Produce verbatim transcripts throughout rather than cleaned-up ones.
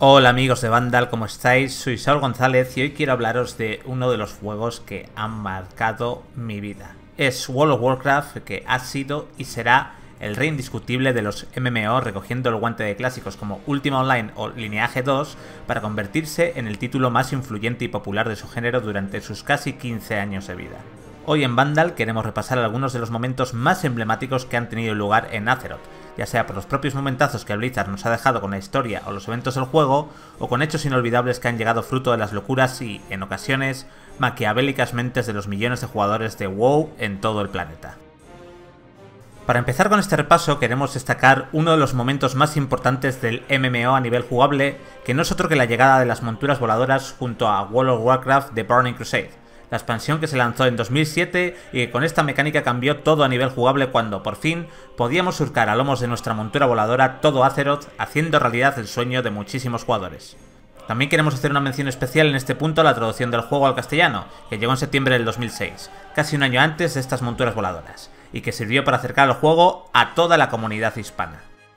Hola amigos de Vandal, ¿cómo estáis? Soy Saúl González y hoy quiero hablaros de uno de los juegos que han marcado mi vida. Es World of Warcraft, que ha sido y será el rey indiscutible de los M M O, recogiendo el guante de clásicos como Ultima Online o Lineage dos para convertirse en el título más influyente y popular de su género durante sus casi quince años de vida. Hoy en Vandal queremos repasar algunos de los momentos más emblemáticos que han tenido lugar en Azeroth, ya sea por los propios momentazos que Blizzard nos ha dejado con la historia o los eventos del juego, o con hechos inolvidables que han llegado fruto de las locuras y, en ocasiones, maquiavélicas mentes de los millones de jugadores de WoW en todo el planeta. Para empezar con este repaso queremos destacar uno de los momentos más importantes del M M O a nivel jugable, que no es otro que la llegada de las monturas voladoras junto a World of Warcraft The Burning Crusade, la expansión que se lanzó en dos mil siete y que con esta mecánica cambió todo a nivel jugable cuando, por fin, podíamos surcar a lomos de nuestra montura voladora todo Azeroth, haciendo realidad el sueño de muchísimos jugadores. También queremos hacer una mención especial en este punto a la traducción del juego al castellano, que llegó en septiembre del dos mil seis, casi un año antes de estas monturas voladoras, y que sirvió para acercar el juego a toda la comunidad hispana.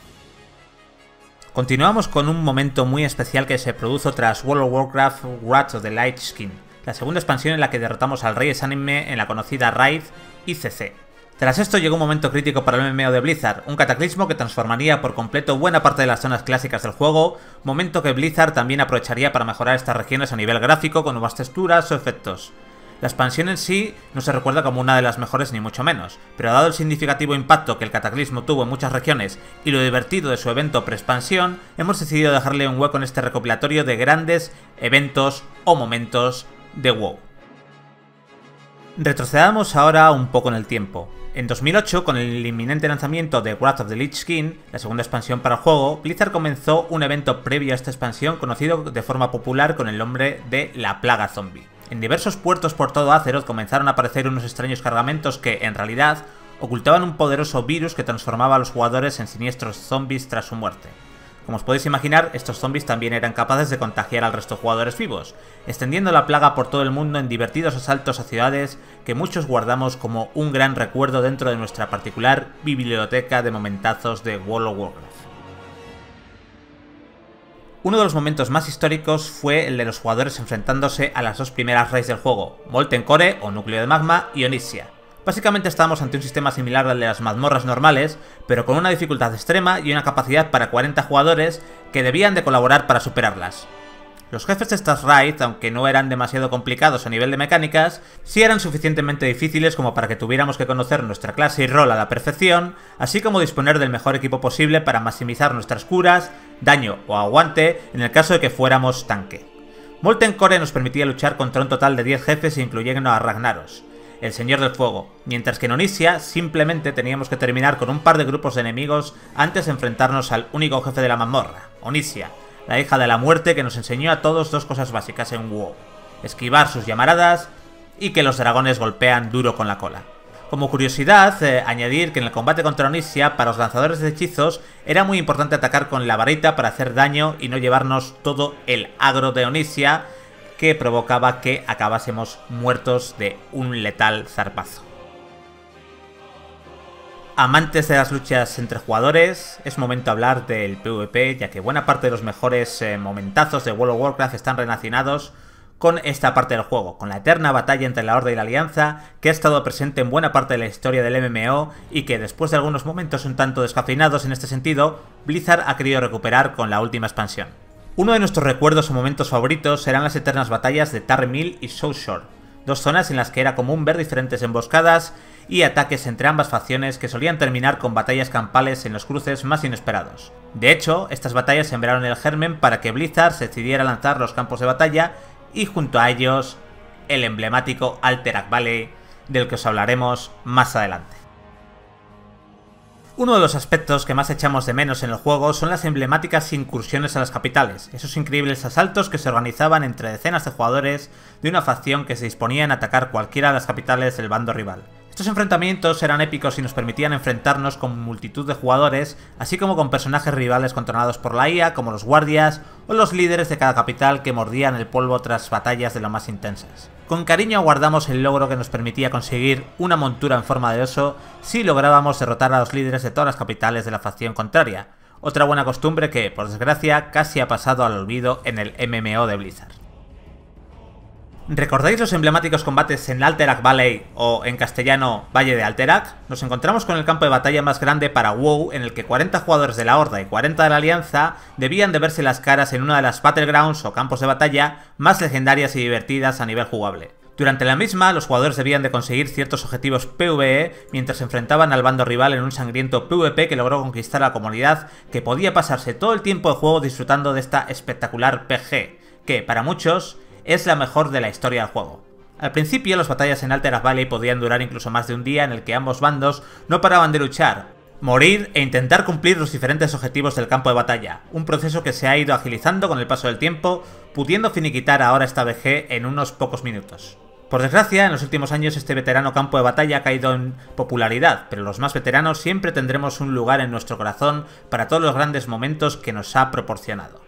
Continuamos con un momento muy especial que se produjo tras World of Warcraft Wrath of the Lich King, la segunda expansión en la que derrotamos al rey Esánime en la conocida Raid I C C. Tras esto llegó un momento crítico para el M M O de Blizzard, un cataclismo que transformaría por completo buena parte de las zonas clásicas del juego, momento que Blizzard también aprovecharía para mejorar estas regiones a nivel gráfico con nuevas texturas o efectos. La expansión en sí no se recuerda como una de las mejores ni mucho menos, pero dado el significativo impacto que el cataclismo tuvo en muchas regiones y lo divertido de su evento pre-expansión, hemos decidido dejarle un hueco en este recopilatorio de grandes eventos o momentos de WoW. Retrocedamos ahora un poco en el tiempo. En dos mil ocho, con el inminente lanzamiento de Wrath of the Lich King, la segunda expansión para el juego, Blizzard comenzó un evento previo a esta expansión conocido de forma popular con el nombre de la Plaga Zombie. En diversos puertos por todo Azeroth comenzaron a aparecer unos extraños cargamentos que, en realidad, ocultaban un poderoso virus que transformaba a los jugadores en siniestros zombies tras su muerte. Como os podéis imaginar, estos zombies también eran capaces de contagiar al resto de jugadores vivos, extendiendo la plaga por todo el mundo en divertidos asaltos a ciudades que muchos guardamos como un gran recuerdo dentro de nuestra particular biblioteca de momentazos de World of Warcraft. Uno de los momentos más históricos fue el de los jugadores enfrentándose a las dos primeras raids del juego, Molten Core o Núcleo de Magma y Onyxia. Básicamente estábamos ante un sistema similar al de las mazmorras normales, pero con una dificultad extrema y una capacidad para cuarenta jugadores que debían de colaborar para superarlas. Los jefes de estas raids, aunque no eran demasiado complicados a nivel de mecánicas, sí eran suficientemente difíciles como para que tuviéramos que conocer nuestra clase y rol a la perfección, así como disponer del mejor equipo posible para maximizar nuestras curas, daño o aguante en el caso de que fuéramos tanque. Molten Core nos permitía luchar contra un total de diez jefes incluyendo a Ragnaros, el Señor del Fuego, mientras que en Onyxia simplemente teníamos que terminar con un par de grupos de enemigos antes de enfrentarnos al único jefe de la mazmorra, Onyxia, la hija de la muerte que nos enseñó a todos dos cosas básicas en WoW: esquivar sus llamaradas y que los dragones golpean duro con la cola. Como curiosidad, eh, añadir que en el combate contra Onyxia, para los lanzadores de hechizos, era muy importante atacar con la varita para hacer daño y no llevarnos todo el agro de Onyxia, que provocaba que acabásemos muertos de un letal zarpazo. Amantes de las luchas entre jugadores, es momento de hablar del PvP, ya que buena parte de los mejores eh, momentazos de World of Warcraft están relacionados con esta parte del juego, con la eterna batalla entre la Horda y la Alianza, que ha estado presente en buena parte de la historia del M M O y que, después de algunos momentos un tanto descafeinados en este sentido, Blizzard ha querido recuperar con la última expansión. Uno de nuestros recuerdos o momentos favoritos serán las eternas batallas de Tarre Mill y Soulshore, dos zonas en las que era común ver diferentes emboscadas y ataques entre ambas facciones que solían terminar con batallas campales en los cruces más inesperados. De hecho, estas batallas sembraron el germen para que Blizzard se decidiera a lanzar los campos de batalla y junto a ellos el emblemático Alterac Valley, del que os hablaremos más adelante. Uno de los aspectos que más echamos de menos en el juego son las emblemáticas incursiones a las capitales, esos increíbles asaltos que se organizaban entre decenas de jugadores de una facción que se disponía en atacar cualquiera de las capitales del bando rival. Estos enfrentamientos eran épicos y nos permitían enfrentarnos con multitud de jugadores, así como con personajes rivales controlados por la I A, como los guardias o los líderes de cada capital que mordían el polvo tras batallas de lo más intensas. Con cariño aguardamos el logro que nos permitía conseguir una montura en forma de oso si lográbamos derrotar a los líderes de todas las capitales de la facción contraria, Otra buena costumbre que, por desgracia, casi ha pasado al olvido en el M M O de Blizzard. ¿Recordáis los emblemáticos combates en Alterac Valley o, en castellano, Valle de Alterac? Nos encontramos con el campo de batalla más grande para WoW, en el que cuarenta jugadores de la Horda y cuarenta de la Alianza debían de verse las caras en una de las Battlegrounds o campos de batalla más legendarias y divertidas a nivel jugable. Durante la misma, los jugadores debían de conseguir ciertos objetivos PvE mientras se enfrentaban al bando rival en un sangriento PvP que logró conquistar a la comunidad, que podía pasarse todo el tiempo de juego disfrutando de esta espectacular P G, que, para muchos, es la mejor de la historia del juego. Al principio, las batallas en Alterac Valley podían durar incluso más de un día, en el que ambos bandos no paraban de luchar, morir e intentar cumplir los diferentes objetivos del campo de batalla, un proceso que se ha ido agilizando con el paso del tiempo, pudiendo finiquitar ahora esta B G en unos pocos minutos. Por desgracia, en los últimos años este veterano campo de batalla ha caído en popularidad, pero los más veteranos siempre tendremos un lugar en nuestro corazón para todos los grandes momentos que nos ha proporcionado.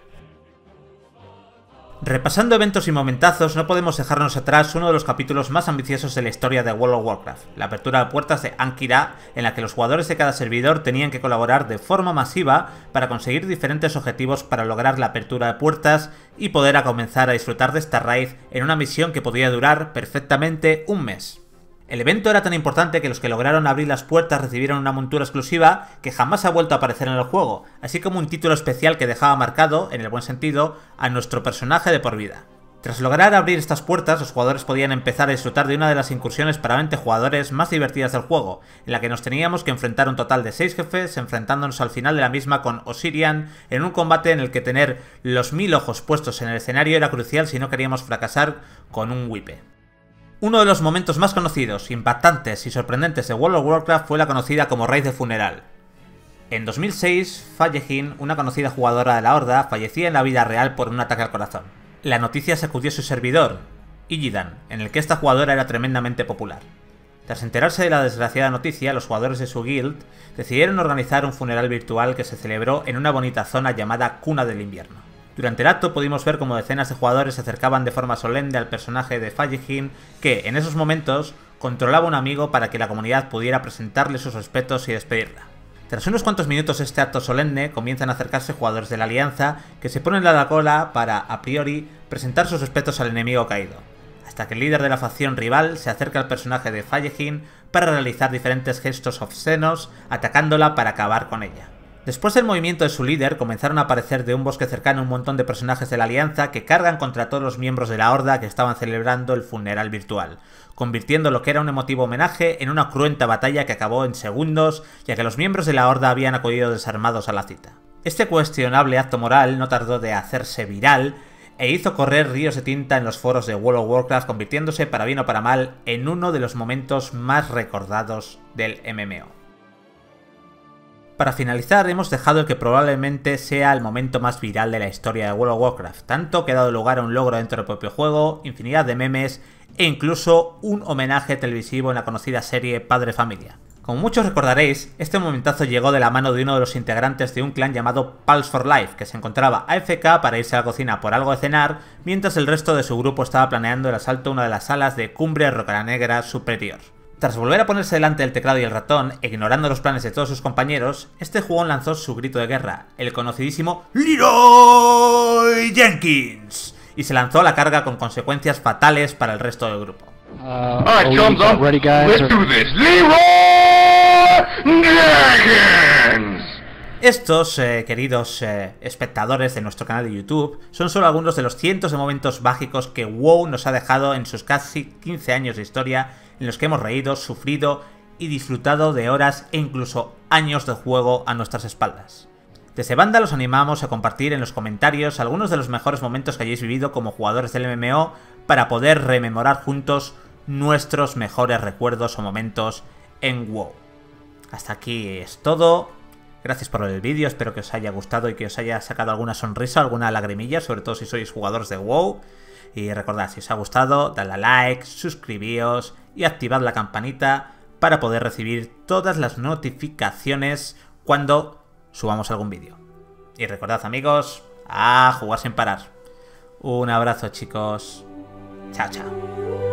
Repasando eventos y momentazos, no podemos dejarnos atrás uno de los capítulos más ambiciosos de la historia de World of Warcraft, la apertura de puertas de Ank'Ira, en la que los jugadores de cada servidor tenían que colaborar de forma masiva para conseguir diferentes objetivos para lograr la apertura de puertas y poder comenzar a disfrutar de esta raid en una misión que podía durar perfectamente un mes. El evento era tan importante que los que lograron abrir las puertas recibieron una montura exclusiva que jamás ha vuelto a aparecer en el juego, así como un título especial que dejaba marcado, en el buen sentido, a nuestro personaje de por vida. Tras lograr abrir estas puertas, los jugadores podían empezar a disfrutar de una de las incursiones para veinte jugadores más divertidas del juego, en la que nos teníamos que enfrentar un total de seis jefes, enfrentándonos al final de la misma con Osirian, en un combate en el que tener los mil ojos puestos en el escenario era crucial si no queríamos fracasar con un wipe. Uno de los momentos más conocidos, impactantes y sorprendentes de World of Warcraft fue la conocida como raid de funeral. En dos mil seis, Fallehyn, una conocida jugadora de la Horda, fallecía en la vida real por un ataque al corazón. La noticia sacudió su servidor, Illidan, en el que esta jugadora era tremendamente popular. Tras enterarse de la desgraciada noticia, los jugadores de su guild decidieron organizar un funeral virtual que se celebró en una bonita zona llamada Cuna del Invierno. Durante el acto pudimos ver cómo decenas de jugadores se acercaban de forma solemne al personaje de Fallehyn, que en esos momentos controlaba un amigo para que la comunidad pudiera presentarle sus respetos y despedirla. Tras unos cuantos minutos de este acto solemne, comienzan a acercarse jugadores de la Alianza que se ponen a la cola para, a priori, presentar sus respetos al enemigo caído, hasta que el líder de la facción rival se acerca al personaje de Fallehyn para realizar diferentes gestos obscenos, atacándola para acabar con ella. Después del movimiento de su líder, comenzaron a aparecer de un bosque cercano un montón de personajes de la Alianza que cargan contra todos los miembros de la Horda que estaban celebrando el funeral virtual, convirtiendo lo que era un emotivo homenaje en una cruenta batalla que acabó en segundos, ya que los miembros de la Horda habían acudido desarmados a la cita. Este cuestionable acto moral no tardó de hacerse viral e hizo correr ríos de tinta en los foros de World of Warcraft, convirtiéndose, para bien o para mal, en uno de los momentos más recordados del M M O. Para finalizar, hemos dejado el que probablemente sea el momento más viral de la historia de World of Warcraft, tanto que ha dado lugar a un logro dentro del propio juego, infinidad de memes e incluso un homenaje televisivo en la conocida serie Padre Familia. Como muchos recordaréis, este momentazo llegó de la mano de uno de los integrantes de un clan llamado Pulse for Life, que se encontraba A F K para irse a la cocina por algo de cenar, mientras el resto de su grupo estaba planeando el asalto a una de las salas de Cumbre Rocanegra Superior. Tras volver a ponerse delante del teclado y el ratón, ignorando los planes de todos sus compañeros, este jugón lanzó su grito de guerra, el conocidísimo Leroy Jenkins, y se lanzó a la carga con consecuencias fatales para el resto del grupo. Uh, Alright, chums up. Ready, guys? Let's do this. Leroy Jenkins. Estos, eh, queridos eh, espectadores de nuestro canal de YouTube, son solo algunos de los cientos de momentos mágicos que WoW nos ha dejado en sus casi quince años de historia, en los que hemos reído, sufrido y disfrutado de horas e incluso años de juego a nuestras espaldas. Desde banda los animamos a compartir en los comentarios algunos de los mejores momentos que hayáis vivido como jugadores del M M O para poder rememorar juntos nuestros mejores recuerdos o momentos en WoW. Hasta aquí es todo. Gracias por el vídeo, espero que os haya gustado y que os haya sacado alguna sonrisa, alguna lagrimilla, sobre todo si sois jugadores de WoW. Y recordad, si os ha gustado, dadle a like, suscribíos y activad la campanita para poder recibir todas las notificaciones cuando subamos algún vídeo. Y recordad, amigos, a jugar sin parar. Un abrazo, chicos. Chao, chao.